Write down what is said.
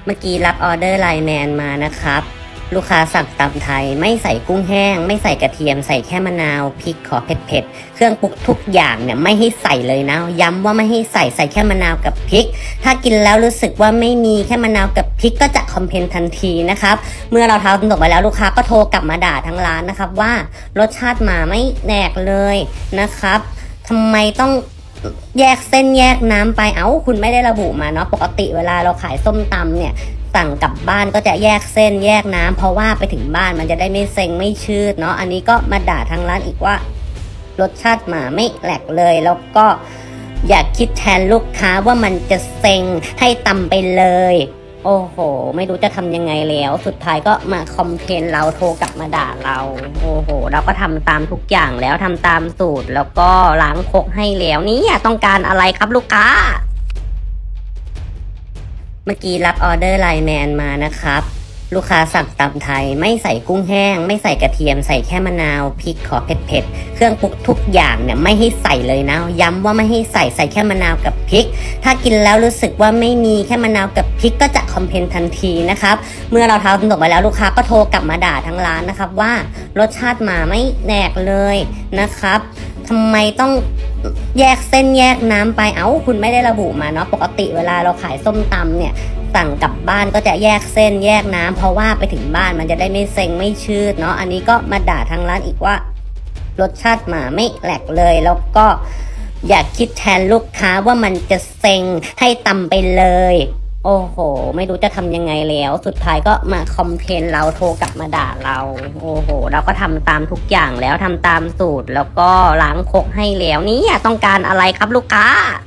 เมื่อกี้รับออเดอร์ไลน์แมนมานะครับลูกค้าสั่งตำไทยไม่ใส่กุ้งแห้งไม่ใส่กระเทียมใส่แค่มะนาวพริกขอเผ็ดเครื่องปรุงทุกอย่างเนี่ยไม่ให้ใส่เลยนะย้ำว่าไม่ให้ใส่แค่มะนาวกับพริกถ้ากินแล้วรู้สึกว่าไม่มีแค่มะนาวกับพริกก็จะคอมเพลนทันทีนะครับเมื่อเราทำตกไปแล้วลูกค้าก็โทรกลับมาด่าทั้งร้านนะครับว่ารสชาติมาไม่แดกเลยนะครับทำไมต้องแยกเส้นแยกน้ำไปคุณไม่ได้ระบุมาเนาะปกติเวลาเราขายส้มตำเนี่ยสั่งกลับบ้านก็จะแยกเส้นแยกน้ำเพราะว่าไปถึงบ้านมันจะได้ไม่เซ็งไม่ชืดเนาะอันนี้ก็มาด่าทางร้านอีกว่ารสชาติมาไม่แหลกเลยแล้วก็อยากคิดแทนลูกค้าว่ามันจะเซ็งให้ตำไปเลยโอ้โหไม่รู้จะทำยังไงแล้วสุดท้ายก็มาคอมเพลนเราโทรกลับมาด่าเราโอ้โหเราก็ทำตามทุกอย่างแล้วทำตามสูตรแล้วก็ล้างครกให้แล้วนี่ต้องการอะไรครับลูกค้าเมื่อกี้รับออเดอร์ไลน์แมนมานะครับลูกค้าสั่งตำไทยไม่ใส่กุ้งแห้งไม่ใส่กระเทียมใส่แค่มะนาวพริกขอเผ็ดเครื่องปรุงทุกอย่างเนี่ยไม่ให้ใส่เลยนะย้ำว่าไม่ให้ใส่แค่มะนาวกับพริกถ้ากินแล้วรู้สึกว่าไม่มีแค่มะนาวกับพริกก็จะคอมเพลนทันทีนะครับเมื่อเราทำตกไปแล้วลูกค้าก็โทรกลับมาด่าทั้งร้านนะครับว่ารสชาติมาไม่แดกเลยนะครับทำไมต้องแยกเส้นแยกน้ำไปคุณไม่ได้ระบุมาเนาะปกติเวลาเราขายส้มตำเนี่ยสั่งกลับบ้านก็จะแยกเส้นแยกน้ำเพราะว่าไปถึงบ้านมันจะได้ไม่เซ็งไม่ชืดเนาะอันนี้ก็มาด่าทางร้านอีกว่ารสชาติมาไม่แหลกเลยแล้วก็อยากคิดแทนลูกค้าว่ามันจะเซ็งให้ตำไปเลยโอ้โหไม่รู้จะทำยังไงแล้วสุดท้ายก็มาคอมเพลนเราโทรกลับมาด่าเราโอ้โหเราก็ทำตามทุกอย่างแล้วทำตามสูตรแล้วก็ล้างครกให้แล้วนี่ต้องการอะไรครับลูกค้า